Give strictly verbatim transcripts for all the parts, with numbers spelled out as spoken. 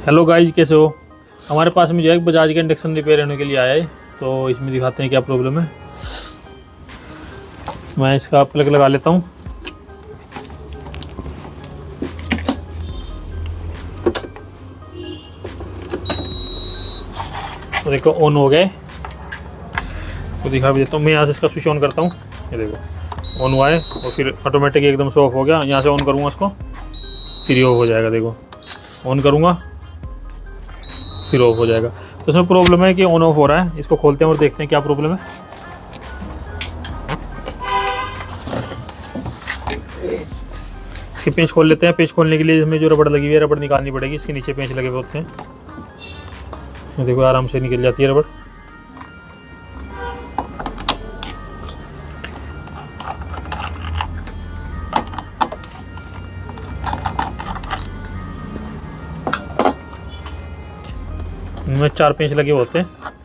Hello guys, कैसे हो। हमारे पास में जो है एक बजाज का इंडक्शन रिपेयर होने के लिए आया है, तो इसमें दिखाते हैं क्या प्रॉब्लम है। मैं इसका प्लग लगा लेता हूँ। तो देखो ऑन हो गए, तो दिखा भी देता हूँ। मैं यहाँ से इसका स्विच ऑन करता हूँ, ये देखो ऑन हुआ है और फिर ऑटोमेटिक एकदम से ऑफ हो गया। यहाँ से ऑन करूँगा इसको, फिर ये ऑफ हो जाएगा। देखो ऑन करूँगा फिर ऑफ हो जाएगा। तो इसमें प्रॉब्लम है कि ऑन ऑफ हो रहा है। इसको खोलते हैं और देखते हैं क्या प्रॉब्लम है। इसकी पेंच खोल लेते हैं। पेंच खोलने के लिए हमें जो रबड़ लगी हुई है, रबड़ निकालनी पड़ेगी। इसके नीचे पेंच लगे हुए होते हैं, ये देखो आराम से निकल जाती है रबड़। इनमें चार पेंच लगे होते हैं।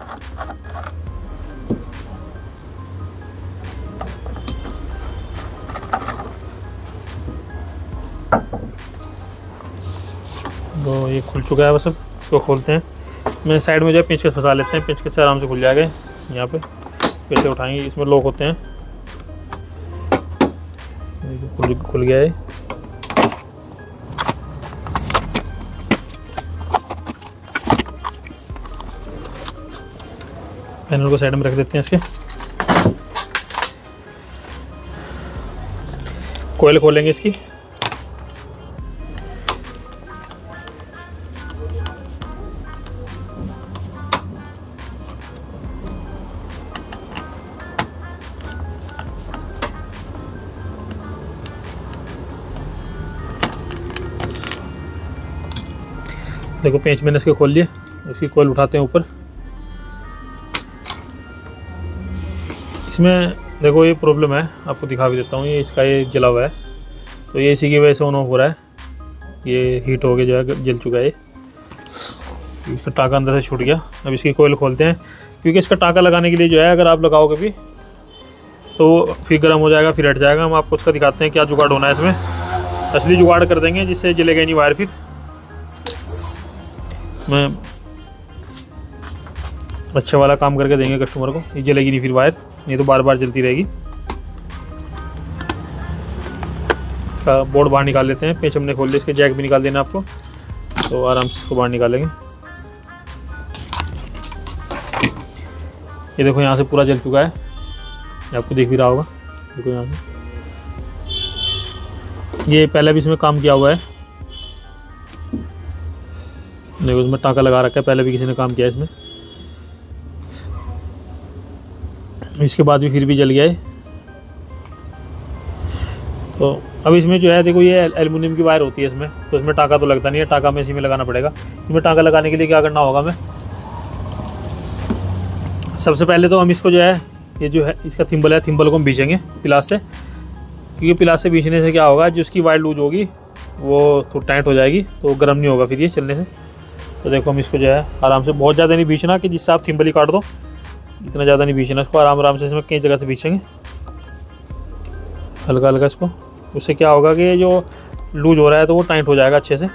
तो ये खुल चुका है बस। अब इसको खोलते हैं। मैंने साइड में जो है पेंचकस फंसा लेते हैं। पेंचकस से आराम से खुल जाएगा। यहाँ पे पैसे उठाएंगे, इसमें लॉक होते हैं। खुल खुल गया है। पैनल को साइड में रख देते हैं। इसके कोयल खोलेंगे इसकी। देखो पेंच मैंने इसके खोल लिए। इसकी कोयल उठाते हैं ऊपर। इसमें देखो ये प्रॉब्लम है, आपको दिखा भी देता हूँ। ये इसका ये जला हुआ है, तो ये इसी की वजह से ऑन ऑफ हो रहा है। ये हीट हो गया, जो है जल चुका है। इसका टाका अंदर से छूट गया। अब इसकी कोयल खोलते हैं, क्योंकि इसका टाका लगाने के लिए जो है, अगर आप लगाओगे भी तो फिर गर्म हो जाएगा, फिर हट जाएगा। हम आपको उसका दिखाते हैं क्या जुगाड़ होना है इसमें। असली जुगाड़ कर देंगे जिससे जलेगा नहीं वायर। फिर मैं अच्छा वाला काम करके देंगे कस्टमर को, ये जलेगी नहीं फिर वायर, नहीं तो बार बार जलती रहेगी। इसका बोर्ड बाहर निकाल लेते हैं। पेंच हमने खोल लिया। इसके जैक भी निकाल देना आपको, तो आराम से इसको बाहर निकालेंगे। ये देखो यहाँ से पूरा जल चुका है, ये आपको दिख भी रहा होगा। देखो यहाँ से ये पहले भी इसमें काम किया हुआ है। देखो इसमें टाँका लगा रखा है, पहले भी किसी ने काम किया है इसमें। इसके बाद भी फिर भी जल गया है। तो अब इसमें जो है देखो, ये एल्युमिनियम की वायर होती है इसमें, तो इसमें टाँका तो लगता नहीं है। टाँका में इसी में लगाना पड़ेगा। इसमें टाँका लगाने के लिए क्या करना होगा हमें, सबसे पहले तो हम इसको जो है, ये जो है इसका थिम्बल है, थिम्बल को हम बीचेंगे पिलास से। क्योंकि पिलास से बीचने से क्या होगा, जो उसकी वायर लूज होगी वो थोड़ी टाइट हो जाएगी, तो गर्म नहीं होगा फिर ये चलने से। तो देखो हम इसको जो है आराम से, बहुत ज़्यादा नहीं बीचना कि जिससे आप थिम्बल ही काट दो, इतना ज़्यादा नहीं बीचना इसको। आराम आराम से इसमें कई जगह से बीचेंगे, हल्का हल्का इसको। उससे क्या होगा कि जो लूज हो रहा है तो वो टाइट हो जाएगा अच्छे से।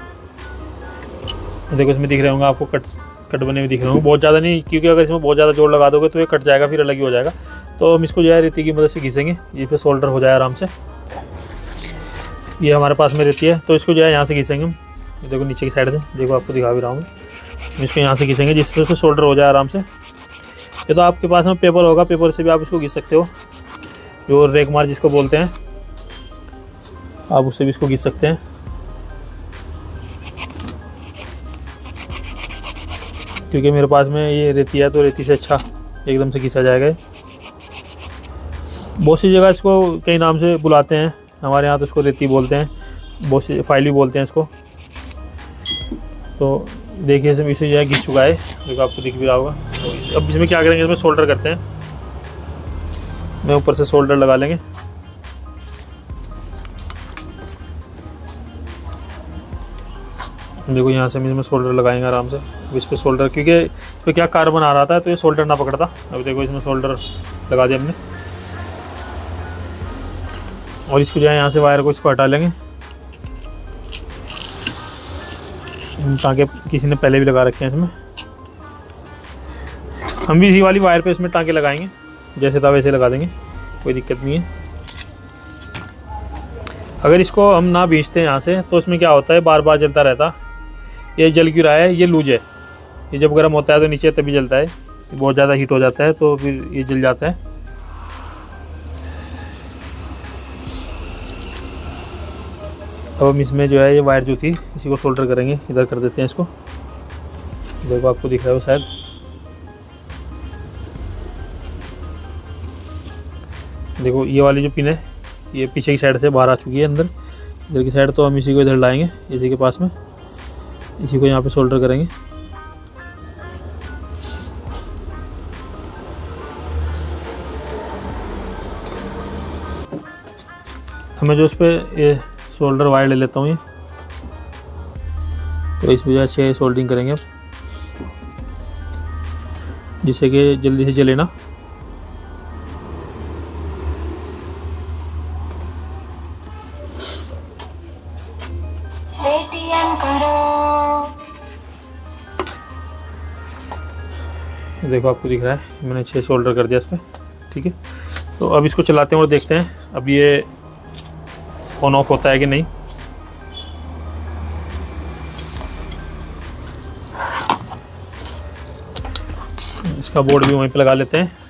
देखो इसमें दिख रहे होंगे आपको, कट कट बने हुए दिख रहे होंगे। बहुत ज़्यादा नहीं, क्योंकि अगर इसमें बहुत ज़्यादा जोर लगा दोगे तो ये कट जाएगा, फिर अलग ही हो जाएगा। तो हम इसको जो है रेती की मदद से घिसेंगे, ये पे सोल्डर हो जाए आराम से। ये हमारे पास में रेती है, तो इसको जो है यहाँ से घिसेंगे हम। ये देखो नीचे की साइड से, देखो आपको दिखा भी रहा हूँ। इसको यहाँ से घिसेंगे जिससे उसको सोल्डर हो जाए आराम से। ये तो आपके पास में पेपर होगा, पेपर से भी आप इसको घिस सकते हो, जो रेक मार जिसको बोलते हैं, आप उससे भी इसको घिस सकते हैं। क्योंकि मेरे पास में ये रेती है, तो रेती से अच्छा एकदम से घिसा जाएगा। बहुत सी जगह इसको कई नाम से बुलाते हैं, हमारे यहाँ तो इसको रेती बोलते हैं, बहुत सी फाइल भी बोलते हैं इसको। तो देखिए इसमें इसे जो है घिस चुका है, देखो आपको दिख भी रहा होगा। तो अब इसमें क्या करेंगे, इसमें सोल्डर करते हैं। मैं ऊपर से सोल्डर लगा लेंगे। देखो यहाँ से हम इसमें सोल्डर लगाएंगे आराम से। इस पर सोल्डर, क्योंकि तो क्या कार्बन आ रहा था तो ये सोल्डर ना पकड़ता। अब देखो इसमें सोल्डर लगा दिया हमने। और इसको जो है यहाँ से वायर को इसको हटा लेंगे। टाँके किसी ने पहले भी लगा रखे हैं इसमें। हम भी इसी वाली वायर पे इसमें टाँके लगाएंगे, जैसे था वैसे लगा देंगे, कोई दिक्कत नहीं है। अगर इसको हम ना भींचते हैं यहाँ से तो इसमें क्या होता है, बार बार जलता रहता। ये जल क्यों रहा है, ये लूज है। ये जब गर्म होता है तो नीचे तभी जलता है, बहुत ज़्यादा हीट हो जाता है तो फिर ये जल जाता है। अब हम इसमें जो है ये वायर जो थी इसी को सोल्डर करेंगे। इधर कर देते हैं इसको, देखो आपको दिख रहा है वो शायद। देखो ये वाली जो पिन है ये पीछे की साइड से बाहर आ चुकी है अंदर, इधर की साइड। तो हम इसी को इधर लाएंगे, इसी के पास में, इसी को यहाँ पे सोल्डर करेंगे। मैं जो उस पर ये सोल्डर वायर ले लेता हूँ ये, तो इस वजह से सोल्डरिंग करेंगे अब, जिससे कि जल्दी से जले ना। देखो आपको दिख रहा है मैंने छः सोल्डर कर दिया इस पर, ठीक है। तो अब इसको चलाते हैं और देखते हैं अब ये ऑन ऑफ होता है कि नहीं। इसका बोर्ड भी वहीं पे लगा लेते हैं।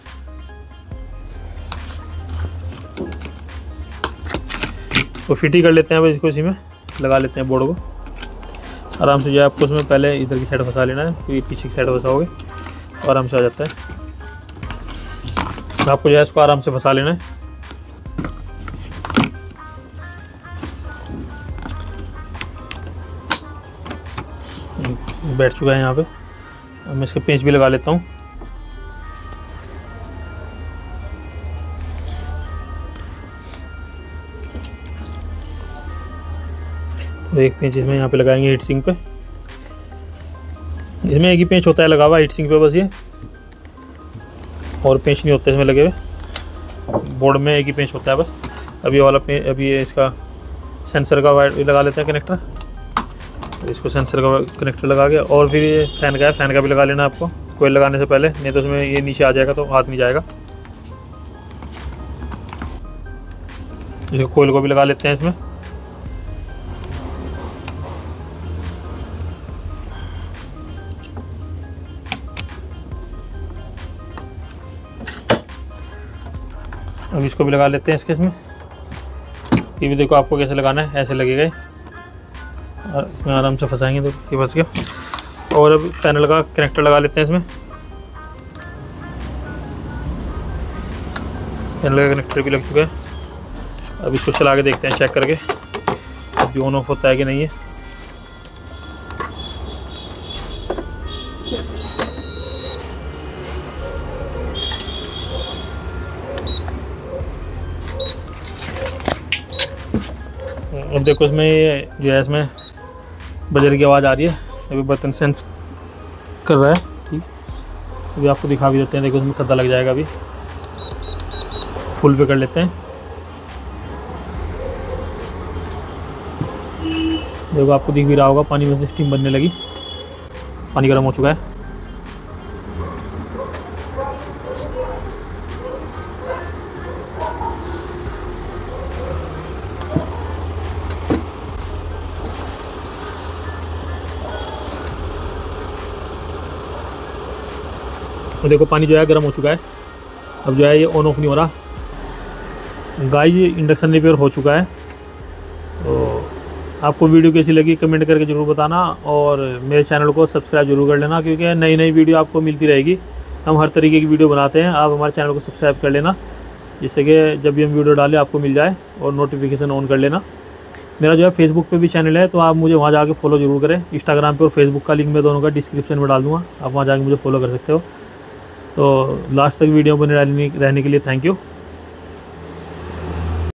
तो फिट ही कर लेते हैं, बस इसको इसी में लगा लेते हैं बोर्ड को। आराम से जो है आपको उसमें पहले इधर की साइड फंसा लेना है, फिर पीछे की साइड फंसाओगे तो आराम से आ जाता है। आपको जो है इसको आराम से फंसा लेना है। बैठ चुका है यहाँ पे। अब मैं इसके पेंच भी लगा लेता हूँ। तो एक पेंच इसमें यहाँ पे लगाएंगे हीट सिंक पे। इसमें एक ही पेंच होता है लगा हुआ हीट सिंक पे बस ये, और पेंच नहीं होते इसमें लगे हुए। बोर्ड में एक ही पेंच होता है बस। अभी वाला पेंच, अभी ये इसका सेंसर का वायर लगा लेते हैं कनेक्टर। इसको सेंसर का कनेक्टर लगा के, और फिर ये फ़ैन का है, फ़ैन का भी लगा लेना आपको कोयल लगाने से पहले, नहीं तो उसमें ये नीचे आ जाएगा तो हाथ नहीं जाएगा। इसको कोयल को भी लगा लेते हैं इसमें। अब इसको भी लगा लेते हैं इसके इसमें। ये भी देखो आपको कैसे लगाना है, ऐसे लगेगा और इसमें आराम से फंसाएंगे तो ये फंस गया। और अब पैनल का कनेक्टर लगा लेते हैं इसमें। पैनल का कनेक्टर भी लग चुका है। अब इसको चला के देखते हैं, चेक करके अब भी ऑन ऑफ होता है कि नहीं है। अब देखो इसमें ये जो है इसमें बजर की आवाज़ आ रही है। अभी बर्तन सेंस कर रहा है, ठीक। अभी आपको दिखा भी देते हैं। देखो इसमें खद्दा लग जाएगा। अभी फुल पे कर लेते हैं। देखो आपको दिख भी रहा होगा पानी में से स्टीम बनने लगी, पानी गर्म हो चुका है। तो देखो पानी जो है गर्म हो चुका है। अब जो है ये ऑन ऑफ नहीं हो रहा। गाइस ये इंडक्शन रिपेयर हो चुका है। तो आपको वीडियो कैसी लगी कमेंट करके ज़रूर बताना, और मेरे चैनल को सब्सक्राइब जरूर कर लेना, क्योंकि नई नई वीडियो आपको मिलती रहेगी। हम हर तरीके की वीडियो बनाते हैं, आप हमारे चैनल को सब्सक्राइब कर लेना, जिससे कि जब भी हम वीडियो डालें आपको मिल जाए, और नोटिफिकेशन ऑन कर लेना। मेरा जो है फेसबुक पे भी चैनल है, तो आप मुझे वहाँ जाके फॉलो जरूर करें। इंस्टाग्राम पे और फेसबुक का लिंक मैं दोनों का डिस्क्रिप्शन में डाल दूँगा, आप वहाँ जाके मुझे फॉलो कर सकते हो। तो लास्ट तक वीडियो बने रहने के लिए थैंक यू।